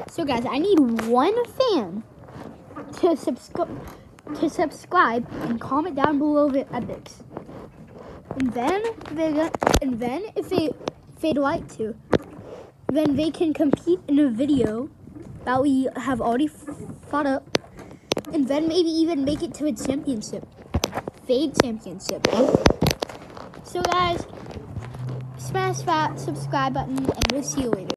So guys, I need one fan to subscribe and comment down below the epics. And then if they'd like to, then they can compete in a video that we have already thought up, and then maybe even make it to a championship, FaDe championship. So guys, smash that subscribe button, and we'll see you later.